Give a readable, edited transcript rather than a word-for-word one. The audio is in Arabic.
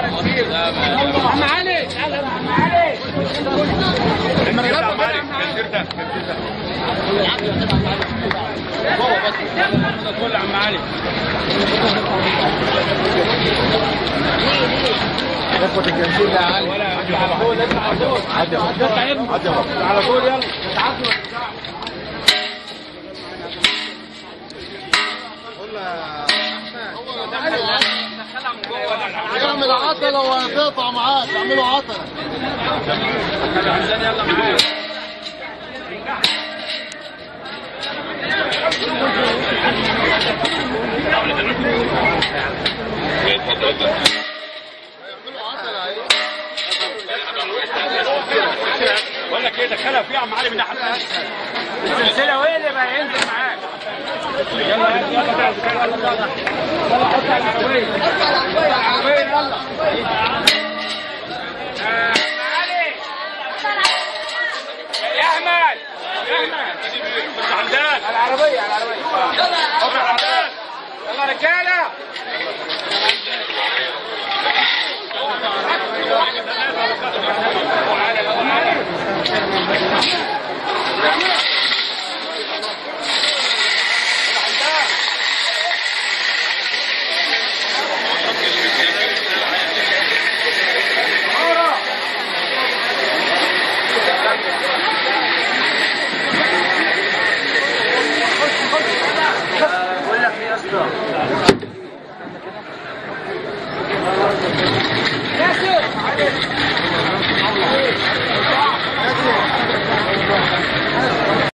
عم علي تعال عم علي كل عم علي اخوة الجنزير يا علي على طول عدي على طول يلا اعمل عطلة وهتقطع معاك اعملوا عطلة يلا معاك بقول لك ايه دخلها فيها عم علي من ناحيه السلسله وين اللي بقى ينزل معاك يلا يلا يلا حط على العربيه يلا علي يا احمد حمدان العربيه يلا يا حمدان يلا رجاله Yeah.